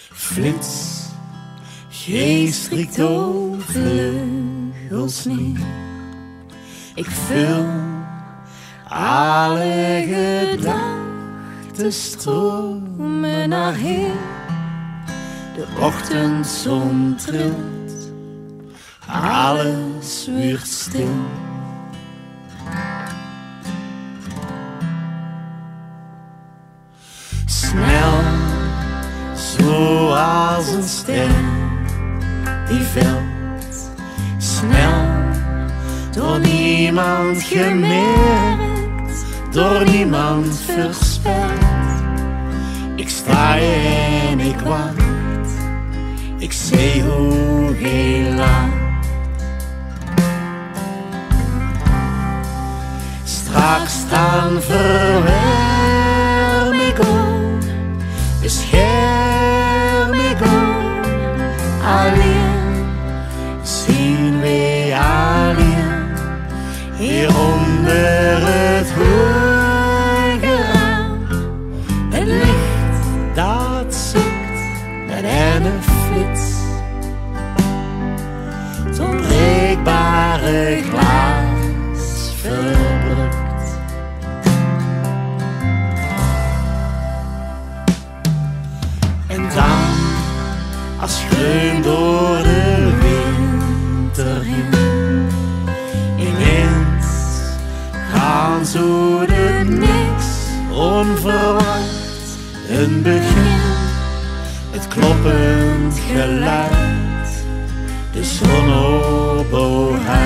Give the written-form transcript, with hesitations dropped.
Flits, geest riekt over vleugels neer. Ik vul alle gedachten stromen naar Heer. De ochtendzon trilt, alles wordt stil. Snel, zoals een ster die velt, snel, door niemand gemerkt, door niemand voorspeld. Ik sta en ik wacht, ik zie hoe heel laat. Straks dan verwerm ik ook, bescherm ik ook. Alleen zien we alleen, hier onder het hoge raam. Het licht dat zoekt met een flits, het onbreekbare glas verbruikt. En dan, als groen door de winter heen, ineens gaan zo de niks, onverwacht een begin. Het kloppend geluid, de zon op